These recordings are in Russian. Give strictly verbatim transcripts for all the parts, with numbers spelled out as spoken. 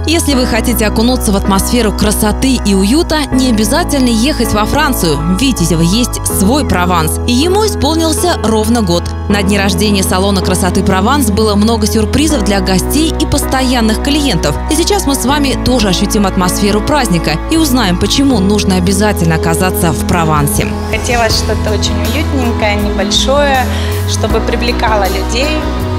Если вы хотите окунуться в атмосферу красоты и уюта, не обязательно ехать во Францию. В Витязево есть свой Прованс, и ему исполнился ровно год. На дне рождения салона красоты Прованс было много сюрпризов для гостей и постоянных клиентов. И сейчас мы с вами тоже ощутим атмосферу праздника и узнаем, почему нужно обязательно оказаться в Провансе. Хотелось что-то очень уютненькое, небольшое, чтобы привлекало людей.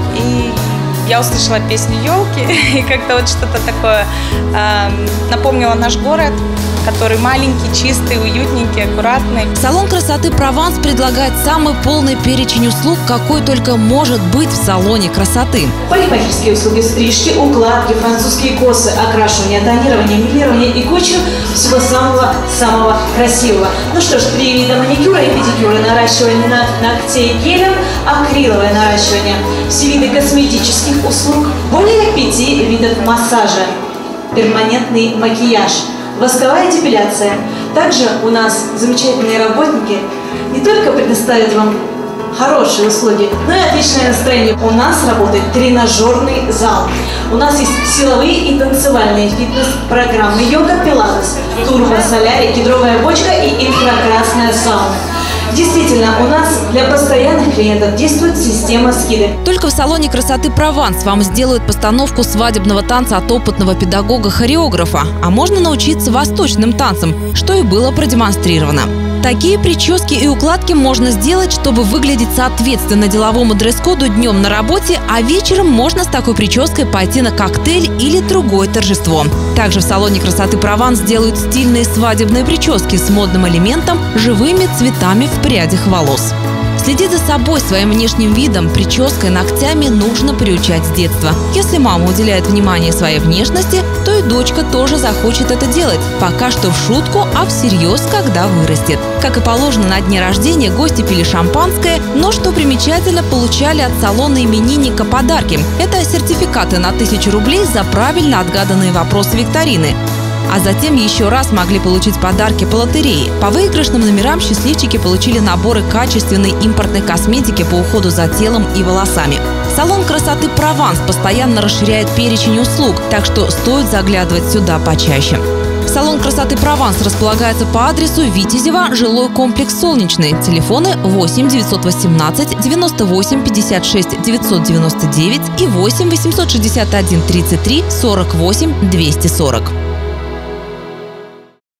И я услышала песню «Елки», и как-то вот что-то такое э, напомнило наш город, который маленький, чистый, уютненький, аккуратный. Салон красоты Прованс предлагает самый полный перечень услуг, какой только может быть в салоне красоты. Парикмахерские услуги, стрижки, укладки, французские косы, окрашивание, тонирование, милирование и кучу всего самого-самого красивого. Ну что ж, три вида маникюра и педикюра, наращивание ногтей гелем, акриловое наращивание, все виды косметических услуг, более пяти видов массажа, перманентный макияж, восковая депиляция. Также у нас замечательные работники не только предоставят вам хорошие услуги, но и отличное настроение. У нас работает тренажерный зал. У нас есть силовые и танцевальные фитнес-программы, йога, пилатес, турбо, солярий, кедровая бочка и инфракрасная сауна. Действительно, у нас для постоянных клиентов действует система скидок. Только в салоне красоты Прованс вам сделают постановку свадебного танца от опытного педагога-хореографа, а можно научиться восточным танцам, что и было продемонстрировано. Такие прически и укладки можно сделать, чтобы выглядеть соответственно деловому дресс-коду днем на работе, а вечером можно с такой прической пойти на коктейль или другое торжество. Также в салоне красоты Прованс делают стильные свадебные прически с модным элементом, живыми цветами в прядях волос. Следить за собой, своим внешним видом, прической, ногтями нужно приучать с детства. Если мама уделяет внимание своей внешности, то и дочка тоже захочет это делать. Пока что в шутку, а всерьез, когда вырастет. Как и положено, на дне рождения гости пили шампанское, но, что примечательно, получали от салона именинника подарки. Это сертификаты на тысячу рублей за правильно отгаданные вопросы викторины. А затем еще раз могли получить подарки по лотерее. По выигрышным номерам счастливчики получили наборы качественной импортной косметики по уходу за телом и волосами. Салон красоты Прованс постоянно расширяет перечень услуг, так что стоит заглядывать сюда почаще. Салон красоты Прованс располагается по адресу Витязево, жилой комплекс «Солнечный». Телефоны восемь девятьсот восемнадцать девяносто восемь пятьдесят шесть девятьсот девяносто девять и восемь восемьсот шестьдесят один тридцать три сорок восемь двести сорок.